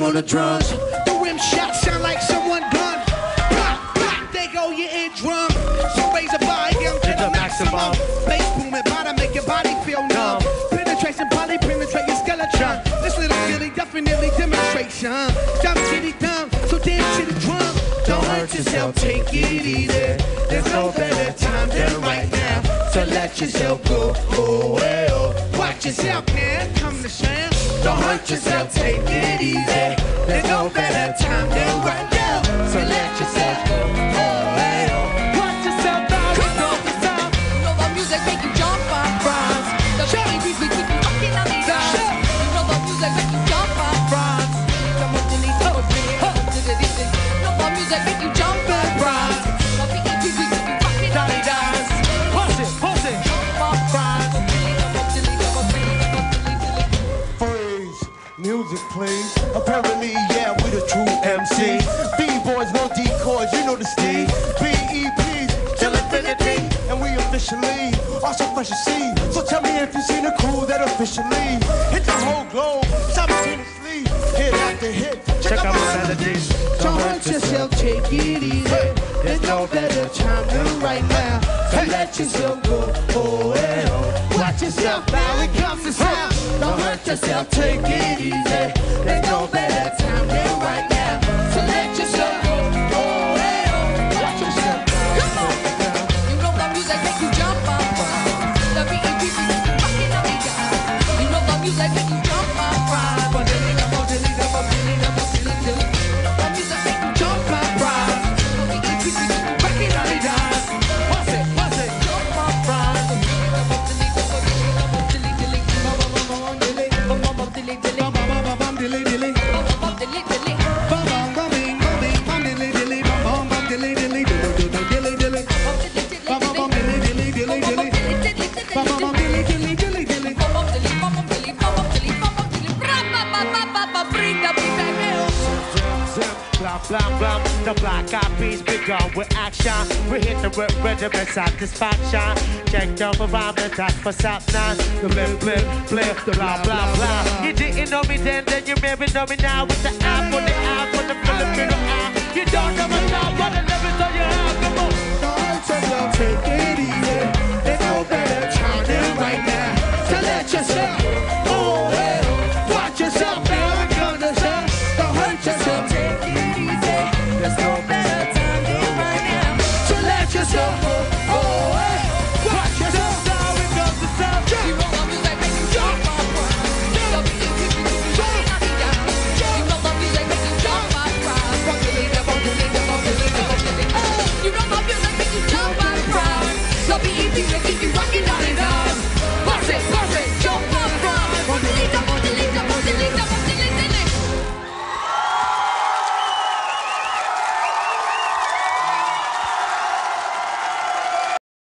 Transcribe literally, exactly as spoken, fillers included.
on the drums. The rim shots sound like someone gun. Pop, pop, there go your eardrum. So raise a volume to the maximum. Bass booming, body make your body feel numb. Penetration, body penetrate your skeleton. This little Philly definitely demonstration. Jump chitty dumb, so dance to the drum. Don't hurt yourself, take it easy. There's no better time than right now. So let yourself go, oh well. Watch yourself now, come to Sam. Don't hurt yourself, take it easy. There's no better time than right now. So let yourself go, oh well. Watch yourself now, come on the sound. You know the music make you jump up, bronze. The beat beat beat keep you rocking on the dance. You know the music make you jump up, bronze. Jump up till it's over, till it is. You know the music make you jump up, bronze. The beat beat beat keep you rocking on the dance. Pulse it, pulse it. Jump up, bronze. Freeze, music please. Apparently, yeah, we the true M Cs. B-boys, no decoys, you know the steez. B E Ps, till infinity. And we officially also fresh to see. So tell me if you seen a crew that officially hit the whole globe simultaneously. Hit after hit, check out my melodies. Don't hurt yourself, take it easy. There's no better time than right now. So let yourself go, oh well. Watch yourself now, it comes to sound. Don't hurt yourself, take it easy. There's no better time than right now. So let yourself go, oh well. Watch yourself now. Come on. You know the music make you jump up, bronze. The beat beat beat keep you rocking on the dance. You know the music make you jump up, bronze. The music make you jump up, bronze. The beat beat beat keep you rocking on the dance. What's it, what's it? Jump up, bronze. Dilly, dilly. Bum, bum, bum, bing, bum, bing, bum, dilly, dilly. Bum, bum, bum, dilly, dilly. Do, do, do, dilly, dilly. Bum, bum, bum, dilly, dilly, dilly, dilly. Bum, bum, bum, dilly, dilly, dilly, dilly. Bring the beat back here. Blah, blah, blah. The black eyed peas begun with action. We hit the rip rhythm and satisfaction. Check the environment, that's for South nine. The blip, blip, blip, blah, blah, blah. You didn't know me then, then you maybe know me now. With the app on the app on the Filipino app. You don't know me now, but I never saw you have. Come on. Don't hurt yourself, take it easy.